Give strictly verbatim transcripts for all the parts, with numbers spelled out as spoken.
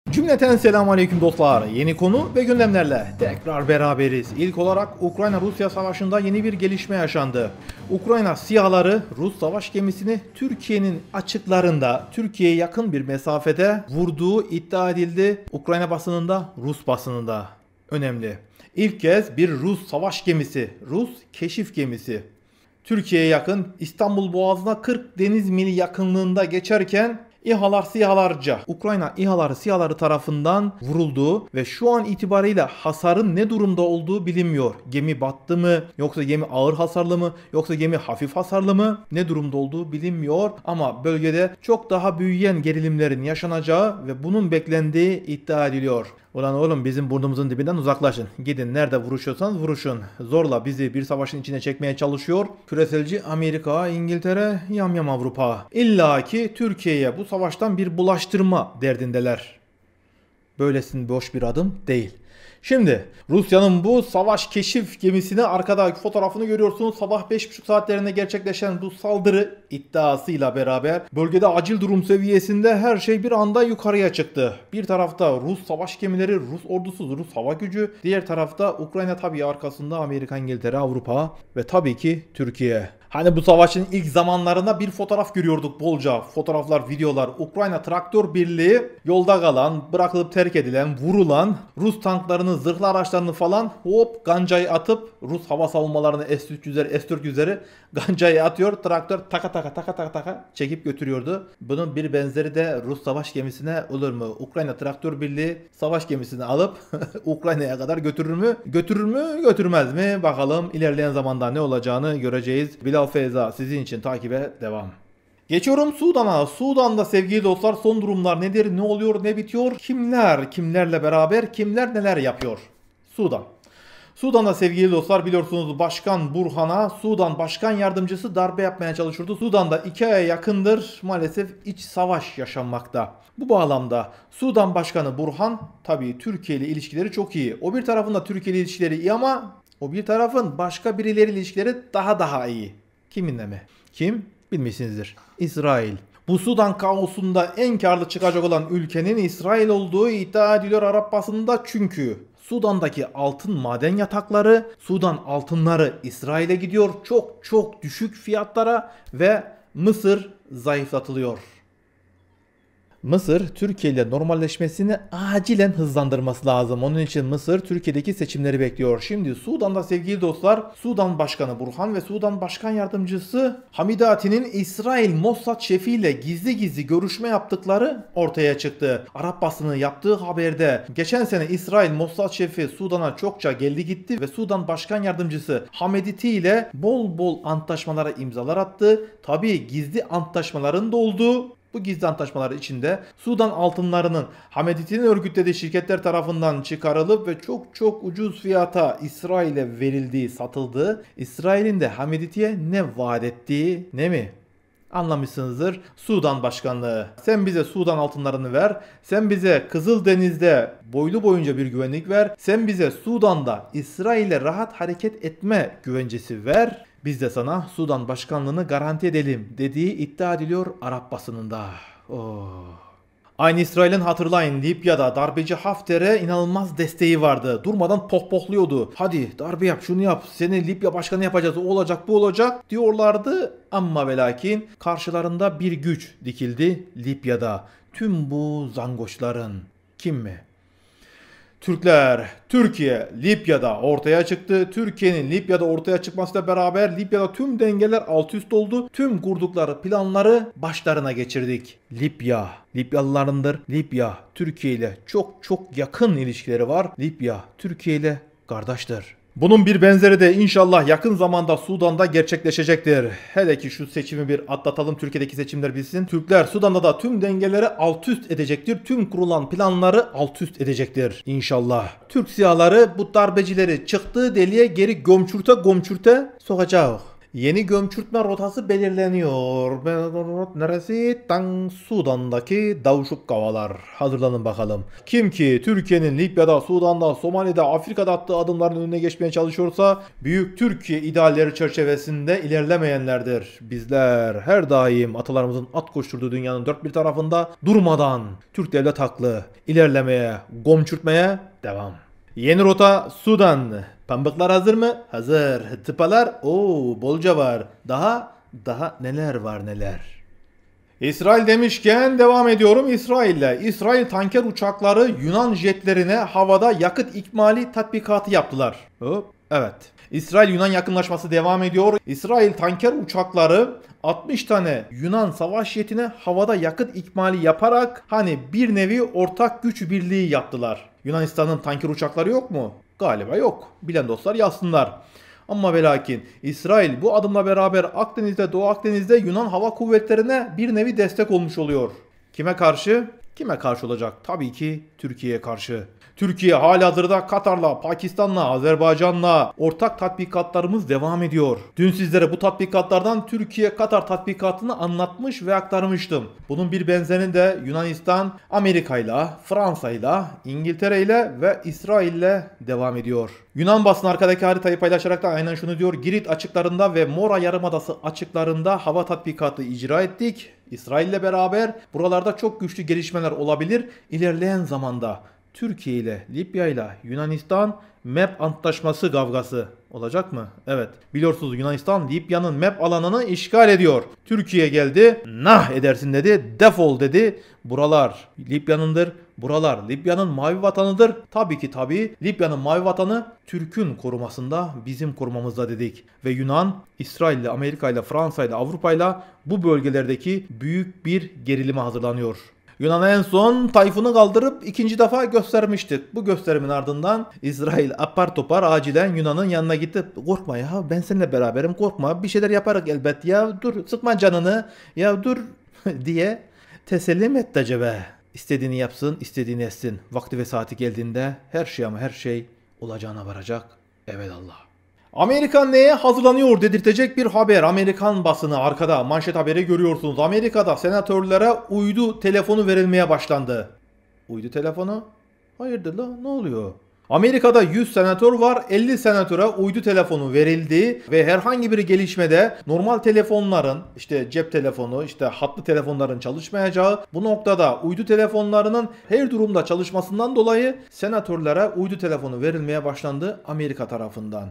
Cümleten selamun aleyküm dostlar. Yeni konu ve gündemlerle tekrar beraberiz. İlk olarak Ukrayna-Rusya savaşında yeni bir gelişme yaşandı. Ukrayna SİHA'ları Rus savaş gemisini Türkiye'nin açıklarında, Türkiye'ye yakın bir mesafede vurduğu iddia edildi. Ukrayna basınında, Rus basınında. Önemli. İlk kez bir Rus savaş gemisi, Rus keşif gemisi Türkiye'ye yakın İstanbul Boğazı'na kırk deniz mili yakınlığında geçerken İHA'lar SİHA'larca Ukrayna İHA'ları SİHA'ları tarafından vurulduğu ve şu an itibariyle hasarın ne durumda olduğu bilinmiyor. Gemi battı mı, yoksa gemi ağır hasarlı mı, yoksa gemi hafif hasarlı mı, ne durumda olduğu bilinmiyor. Ama bölgede çok daha büyüyen gerilimlerin yaşanacağı ve bunun beklendiği iddia ediliyor. Ulan oğlum, bizim burnumuzun dibinden uzaklaşın. Gidin, nerede vuruşuyorsanız vuruşun. Zorla bizi bir savaşın içine çekmeye çalışıyor küreselci Amerika, İngiltere, yamyam Avrupa. İlla ki Türkiye'ye bu savaştan bir bulaştırma derdindeler. Böylesin boş bir adım değil. Şimdi Rusya'nın bu savaş keşif gemisine arkadaki fotoğrafını görüyorsunuz. Sabah beş buçuk saatlerinde gerçekleşen bu saldırı iddiasıyla beraber bölgede acil durum seviyesinde her şey bir anda yukarıya çıktı. Bir tarafta Rus savaş gemileri, Rus ordusu, Rus hava gücü. Diğer tarafta Ukrayna, tabii arkasında Amerika, İngiltere, Avrupa ve tabii ki Türkiye. Hani bu savaşın ilk zamanlarında bir fotoğraf görüyorduk bolca. Fotoğraflar, videolar. Ukrayna Traktör Birliği yolda kalan, bırakılıp terk edilen, vurulan Rus tanklarını, zırhlı araçlarını falan hop gancayı atıp Rus hava savunmalarını S üç yüzleri, S dört yüzleri gancayı atıyor. Traktör taka taka taka taka taka çekip götürüyordu. Bunun bir benzeri de Rus savaş gemisine olur mu? Ukrayna Traktör Birliği savaş gemisini alıp Ukrayna'ya kadar götürür mü? Götürür mü? Götürmez mi? Bakalım ilerleyen zamanda ne olacağını göreceğiz. Bilal Feyza sizin için takibe devam. Geçiyorum Sudan'a. Sudan'da sevgili dostlar son durumlar nedir? Ne oluyor? Ne bitiyor? Kimler kimlerle beraber? Kimler neler yapıyor? Sudan. Sudan'da sevgili dostlar biliyorsunuz Başkan Burhan'a Sudan Başkan Yardımcısı darbe yapmaya çalışıyordu. Sudan'da iki aya yakındır maalesef iç savaş yaşanmakta. Bu bağlamda Sudan Başkanı Burhan tabii Türkiye ile ilişkileri çok iyi. O bir tarafında Türkiye ile ilişkileri iyi ama o bir tarafın başka birileriyle ilişkileri daha daha iyi. Kiminle mi? Kim? Bilmişsinizdir. İsrail. Bu Sudan kaosunda en karlı çıkacak olan ülkenin İsrail olduğu iddia ediliyor Arap basınında, çünkü Sudan'daki altın maden yatakları, Sudan altınları İsrail'e gidiyor çok çok düşük fiyatlara ve Mısır zayıflatılıyor. Mısır, Türkiye ile normalleşmesini acilen hızlandırması lazım. Onun için Mısır, Türkiye'deki seçimleri bekliyor. Şimdi Sudan'da sevgili dostlar, Sudan Başkanı Burhan ve Sudan Başkan Yardımcısı Hamidati'nin İsrail Mossad şefiyle gizli gizli görüşme yaptıkları ortaya çıktı. Arap basını yaptığı haberde geçen sene İsrail Mossad şefi Sudan'a çokça geldi gitti ve Sudan Başkan Yardımcısı Hamidati ile bol bol antlaşmalara imzalar attı. Tabii gizli antlaşmaların da olduğu. Bu gizli antlaşmalar içinde Sudan altınlarının Hamidati'nin örgütlediği şirketler tarafından çıkarılıp ve çok çok ucuz fiyata İsrail'e verildiği, satıldığı, İsrail'in de Hamidati'ye ne vaat ettiği, ne mi? Anlamışsınızdır. Sudan Başkanlığı. Sen bize Sudan altınlarını ver. Sen bize Kızıldeniz'de boylu boyunca bir güvenlik ver. Sen bize Sudan'da İsrail'e rahat hareket etme güvencesi ver. Biz de sana Sudan başkanlığını garanti edelim dediği iddia ediliyor Arap basınında. Oh. Aynı İsrail'in hatırlayın Libya'da darbeci Hafter'e inanılmaz desteği vardı. Durmadan pohpohluyordu. Hadi darbe yap, şunu yap, seni Libya başkanı yapacağız, o olacak, bu olacak diyorlardı. Ama ve lakin karşılarında bir güç dikildi Libya'da. Tüm bu zangoçların. Kim mi? Türkler, Türkiye Libya'da ortaya çıktı. Türkiye'nin Libya'da ortaya çıkmasıyla beraber Libya'da tüm dengeler alt üst oldu. Tüm kurdukları planları başlarına geçirdik. Libya, Libyalılarındır. Libya, Türkiye ile çok çok yakın ilişkileri var. Libya, Türkiye ile kardeştir. Bunun bir benzeri de inşallah yakın zamanda Sudan'da gerçekleşecektir. Hele ki şu seçimi bir atlatalım, Türkiye'deki seçimler bitsin. Türkler Sudan'da da tüm dengeleri alt üst edecektir. Tüm kurulan planları alt üst edecektir inşallah. Türk SİHA'ları bu darbecileri çıktığı deliğe geri gömçürte gömçürte sokacak. Yeni gömçürtme rotası belirleniyor. Neresi? Tan Sudan'daki Davuşuk Kavalar. Hazırlanın bakalım. Kim ki Türkiye'nin Libya'da, Sudan'da, Somali'de, Afrika'da attığı adımların önüne geçmeye çalışıyorsa büyük Türkiye idealleri çerçevesinde ilerlemeyenlerdir. Bizler her daim atalarımızın at koşturduğu dünyanın dört bir tarafında durmadan Türk devlet haklı ilerlemeye, gomçürtmeye devam. Yeni rota Sudan. Pambıklar hazır mı? Hazır. Tıpalar? Oo, bolca var. Daha, daha neler var neler. İsrail demişken devam ediyorum İsrail'le. İsrail tanker uçakları Yunan jetlerine havada yakıt ikmali tatbikatı yaptılar. Hop, evet. İsrail-Yunan yakınlaşması devam ediyor. İsrail tanker uçakları altmış tane Yunan savaş jetine havada yakıt ikmali yaparak hani bir nevi ortak güç birliği yaptılar. Yunanistan'ın tanker uçakları yok mu? Galiba yok. Bilen dostlar yazsınlar. Ama ve lakin İsrail bu adımla beraber Akdeniz'de, Doğu Akdeniz'de Yunan hava kuvvetlerine bir nevi destek olmuş oluyor. Kime karşı? Kime karşı olacak? Tabii ki Türkiye'ye karşı. Türkiye halihazırda Katar'la, Pakistan'la, Azerbaycan'la ortak tatbikatlarımız devam ediyor. Dün sizlere bu tatbikatlardan Türkiye-Katar tatbikatını anlatmış ve aktarmıştım. Bunun bir benzerini de Yunanistan, Amerika'yla, Fransa'yla, İngiltere'yle ve İsrail'le devam ediyor. Yunan basını arkadaki haritayı paylaşarak da aynen şunu diyor. Girit açıklarında ve Mora Yarımadası açıklarında hava tatbikatı icra ettik. İsrail'le beraber buralarda çok güçlü gelişmeler olabilir. İlerleyen zamanda Türkiye ile Libya ile Yunanistan M E P antlaşması kavgası olacak mı? Evet. Biliyorsunuz Yunanistan Libya'nın M E P alanını işgal ediyor. Türkiye geldi. Nah edersin dedi. Defol dedi. Buralar Libya'nındır. Buralar Libya'nın mavi vatanıdır. Tabii ki tabii. Libya'nın mavi vatanı Türk'ün korumasında, bizim korumamızda dedik. Ve Yunan, İsrail ile, Amerika ile, Fransa ile, Avrupa ile bu bölgelerdeki büyük bir gerilime hazırlanıyor. Yunan en son Tayfun'u kaldırıp ikinci defa göstermiştik. Bu gösterimin ardından İsrail apar topar acilen Yunan'ın yanına gidip korkma ya ben seninle beraberim korkma bir şeyler yaparız elbet ya dur sıkma canını ya dur diye teselli mi etti acaba? İstediğini yapsın istediğini etsin. Vakti ve saati geldiğinde her şey ama her şey olacağına varacak. Evelallah. Amerika neye hazırlanıyor dedirtecek bir haber. Amerikan basını arkada manşet haberi görüyorsunuz. Amerika'da senatörlere uydu telefonu verilmeye başlandı. Uydu telefonu? Hayırdır la ne oluyor? Amerika'da yüz senatör var. elli senatöre uydu telefonu verildi ve herhangi bir gelişmede normal telefonların işte cep telefonu işte hatlı telefonların çalışmayacağı bu noktada uydu telefonlarının her durumda çalışmasından dolayı senatörlere uydu telefonu verilmeye başlandı Amerika tarafından.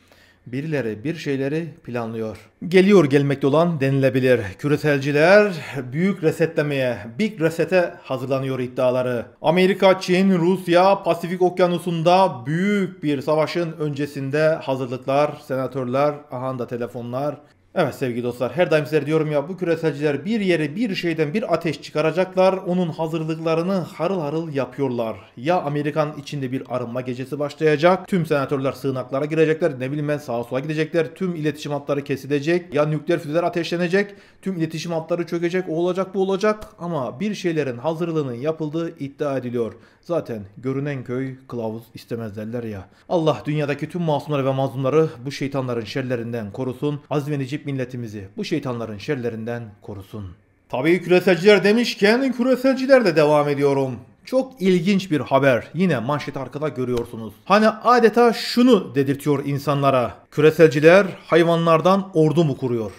Birileri bir şeyleri planlıyor. Geliyor gelmekte olan denilebilir. Küreselciler büyük resetlemeye, big resete hazırlanıyor iddiaları. Amerika, Çin, Rusya, Pasifik Okyanusu'nda büyük bir savaşın öncesinde hazırlıklar, senatörler, aha da telefonlar. Evet sevgili dostlar her daim sizlere diyorum ya bu küreselciler bir yere bir şeyden bir ateş çıkaracaklar. Onun hazırlıklarını harıl harıl yapıyorlar. Ya Amerikan içinde bir arınma gecesi başlayacak. Tüm senatörler sığınaklara girecekler. Ne bileyim ben sağa sola gidecekler. Tüm iletişim hatları kesilecek. Ya nükleer füzeler ateşlenecek. Tüm iletişim hatları çökecek. O olacak bu olacak. Ama bir şeylerin hazırlığının yapıldığı iddia ediliyor. Zaten görünen köy kılavuz istemez derler ya. Allah dünyadaki tüm masumları ve mazlumları bu şeytanların şerlerinden korusun. Aziz ve necip milletimizi bu şeytanların şerlerinden korusun. Tabii küreselciler demişken küreselcilerle devam ediyorum. Çok ilginç bir haber. Yine manşet arkada görüyorsunuz. Hani adeta şunu dedirtiyor insanlara. Küreselciler hayvanlardan ordu mu kuruyor?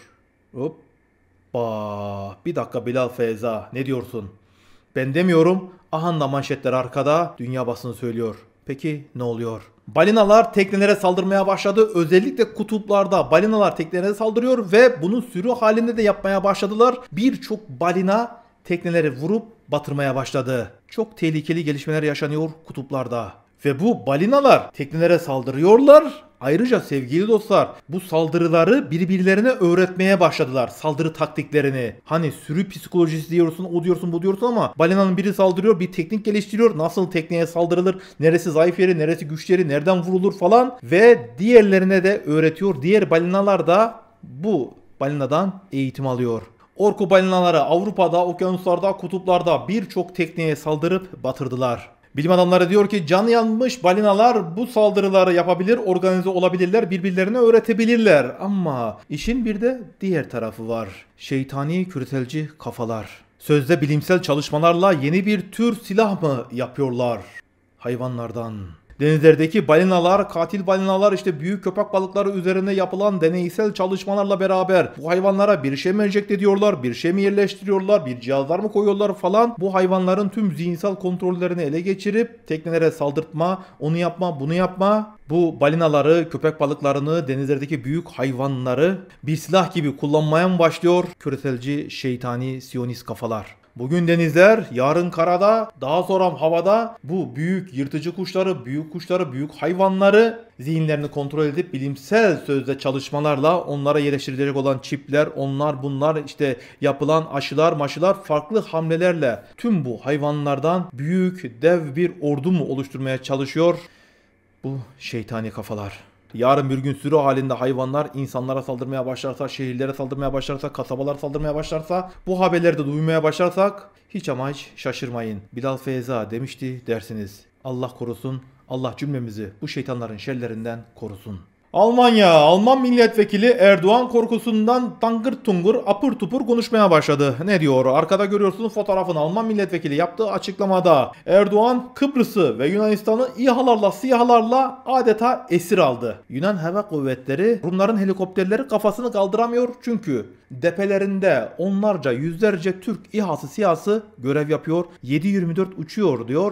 Hoppa. Bir dakika Bilal Feyza ne diyorsun? Ben demiyorum. Ahanda manşetler arkada. Dünya basını söylüyor. Peki ne oluyor? Balinalar teknelere saldırmaya başladı. Özellikle kutuplarda balinalar teknelere saldırıyor ve bunu sürü halinde de yapmaya başladılar. Birçok balina tekneleri vurup batırmaya başladı. Çok tehlikeli gelişmeler yaşanıyor kutuplarda. Ve bu balinalar teknelere saldırıyorlar. Ayrıca sevgili dostlar bu saldırıları birbirlerine öğretmeye başladılar. Saldırı taktiklerini. Hani sürü psikolojisi diyorsun, o diyorsun, bu diyorsun ama balinanın biri saldırıyor, bir teknik geliştiriyor. Nasıl tekneye saldırılır, neresi zayıf yeri, neresi güçlü yeri, nereden vurulur falan. Ve diğerlerine de öğretiyor. Diğer balinalar da bu balinadan eğitim alıyor. Orko balinaları Avrupa'da, okyanuslarda, kutuplarda birçok tekneye saldırıp batırdılar. Bilim adamları diyor ki canı yanmış balinalar bu saldırıları yapabilir, organize olabilirler, birbirlerine öğretebilirler. Ama işin bir de diğer tarafı var. Şeytani küreselci kafalar. Sözde bilimsel çalışmalarla yeni bir tür silah mı yapıyorlar? Hayvanlardan. Denizlerdeki balinalar, katil balinalar işte büyük köpek balıkları üzerine yapılan deneysel çalışmalarla beraber bu hayvanlara bir şey mi enjekte ediyorlar, bir şey mi yerleştiriyorlar, bir cihazlar mı koyuyorlar falan. Bu hayvanların tüm zihinsel kontrollerini ele geçirip teknelere saldırtma, onu yapma, bunu yapma. Bu balinaları, köpek balıklarını, denizlerdeki büyük hayvanları bir silah gibi kullanmaya mı başlıyor küreselci, şeytani, siyonist kafalar? Bugün denizler, yarın karada, daha sonra havada bu büyük yırtıcı kuşları, büyük kuşları, büyük hayvanları zihinlerini kontrol edip bilimsel sözde çalışmalarla onlara yerleştirilecek olan çipler, onlar bunlar işte yapılan aşılar, maşılar farklı hamlelerle tüm bu hayvanlardan büyük dev bir ordu mu oluşturmaya çalışıyor bu şeytani kafalar? Yarın bir gün sürü halinde hayvanlar insanlara saldırmaya başlarsa, şehirlere saldırmaya başlarsa, kasabalara saldırmaya başlarsa, bu haberleri de duymaya başlarsak hiç ama hiç şaşırmayın. Bilal Feyza demişti dersiniz. Allah korusun, Allah cümlemizi bu şeytanların şerlerinden korusun. Almanya, Alman milletvekili Erdoğan korkusundan tangır tungur apır tupur konuşmaya başladı. Ne diyor? Arkada görüyorsunuz fotoğrafını. Alman milletvekili yaptığı açıklamada Erdoğan Kıbrıs'ı ve Yunanistan'ı İHA'larla SİHA'larla adeta esir aldı. Yunan Hava Kuvvetleri Rumların helikopterleri kafasını kaldıramıyor çünkü depelerinde onlarca yüzlerce Türk İHA'sı SİHA'sı görev yapıyor. yedi yirmi dört uçuyor diyor.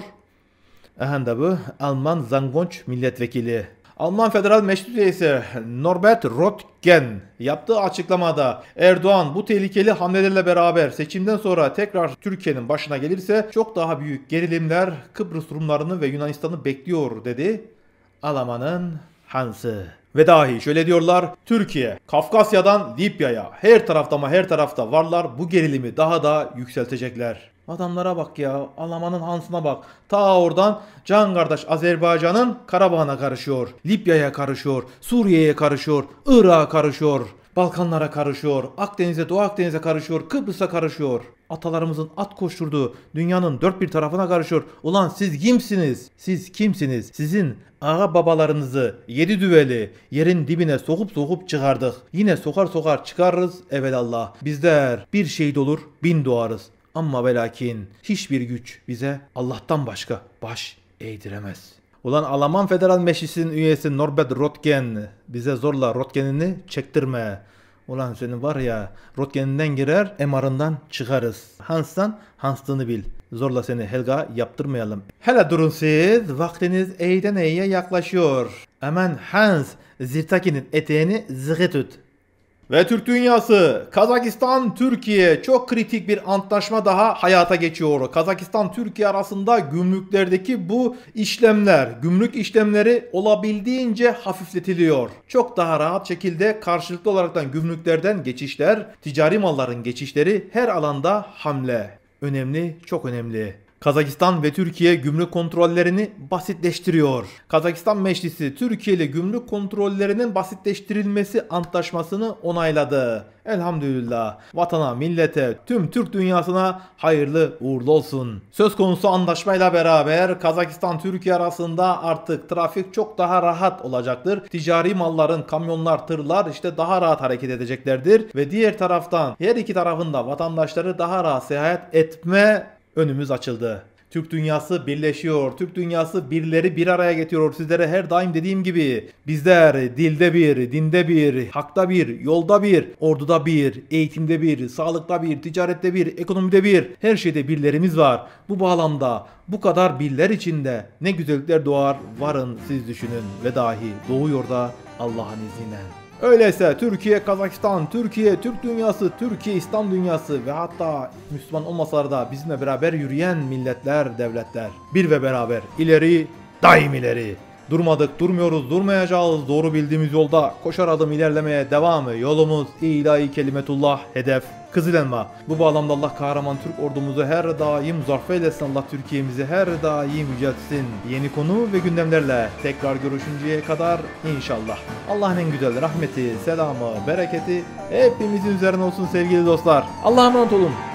Aha da bu Alman Zangonç milletvekili. Alman Federal Meclis Üyesi Norbert Röttgen yaptığı açıklamada Erdoğan bu tehlikeli hamlelerle beraber seçimden sonra tekrar Türkiye'nin başına gelirse çok daha büyük gerilimler Kıbrıs Rumlarını ve Yunanistan'ı bekliyor dedi. Alman'ın Hans'ı. Ve dahi şöyle diyorlar, Türkiye, Kafkasya'dan Libya'ya her tarafta ama her tarafta varlar, bu gerilimi daha da yükseltecekler. Adamlara bak ya, Alman'ın Hans'ına bak. Ta oradan can kardeş Azerbaycan'ın Karabağ'ına karışıyor, Libya'ya karışıyor, Suriye'ye karışıyor, Irak'a karışıyor, Balkanlara karışıyor, Akdeniz'e, Doğu Akdeniz'e karışıyor, Kıbrıs'a karışıyor. Atalarımızın at koşturduğu dünyanın dört bir tarafına karışıyor. Ulan siz kimsiniz? Siz kimsiniz? Sizin ağa babalarınızı yedi düveli yerin dibine sokup sokup çıkardık. Yine sokar sokar çıkarırız evelallah. Bizler bir şehit olur bin doğarız. Ama ve lakin hiçbir güç bize Allah'tan başka baş eğdiremez. Ulan Alman Federal Meclisi'nin üyesi Norbert Röttgen bize zorla Röttgen'ini çektirme. Ulan senin var ya Röttgen'inden girer M R'ından çıkarız. Hans'tan Hans'lığını bil. Zorla seni Helga yaptırmayalım. Hele durun siz, vaktiniz iyiden iyiye yaklaşıyor. Hemen Hans Zirtaki'nin eteğini zıkı tut. Ve Türk dünyası, Kazakistan, Türkiye çok kritik bir antlaşma daha hayata geçiyor. Kazakistan, Türkiye arasında gümrüklerdeki bu işlemler, gümrük işlemleri olabildiğince hafifletiliyor. Çok daha rahat şekilde karşılıklı olaraktan gümrüklerden geçişler, ticari malların geçişleri her alanda hamle. Önemli, çok önemli. Kazakistan ve Türkiye gümrük kontrollerini basitleştiriyor. Kazakistan Meclisi Türkiye ile gümrük kontrollerinin basitleştirilmesi antlaşmasını onayladı. Elhamdülillah. Vatana, millete, tüm Türk dünyasına hayırlı uğurlu olsun. Söz konusu anlaşmayla beraber Kazakistan-Türkiye arasında artık trafik çok daha rahat olacaktır. Ticari malların, kamyonlar, tırlar işte daha rahat hareket edeceklerdir. Ve diğer taraftan her iki tarafında vatandaşları daha rahat seyahat etme önümüz açıldı. Türk dünyası birleşiyor. Türk dünyası birileri bir araya getiriyor. Sizlere her daim dediğim gibi bizler dilde bir, dinde bir, hakta bir, yolda bir, orduda bir, eğitimde bir, sağlıkta bir, ticarette bir, ekonomide bir, her şeyde birlerimiz var. Bu bağlamda bu kadar birler içinde ne güzellikler doğar, varın siz düşünün ve dahi doğuyor da Allah'ın izniyle. Öyleyse Türkiye, Kazakistan, Türkiye, Türk dünyası, Türkiye, İslam dünyası ve hatta Müslüman olmasalar da bizimle beraber yürüyen milletler, devletler. Bir ve beraber ileri, daim ileri. Durmadık, durmuyoruz, durmayacağız. Doğru bildiğimiz yolda koşar adım ilerlemeye devam. Yolumuz ilahi kelimetullah, hedef Kızıl Elma. Bu bağlamda Allah kahraman Türk ordumuzu her daim muzaffer eylesin. Allah Türkiye'mizi her daim yüceltsin. Yeni konu ve gündemlerle tekrar görüşünceye kadar inşallah. Allah'ın en güzel rahmeti, selamı, bereketi hepimizin üzerine olsun sevgili dostlar. Allah'a emanet olun.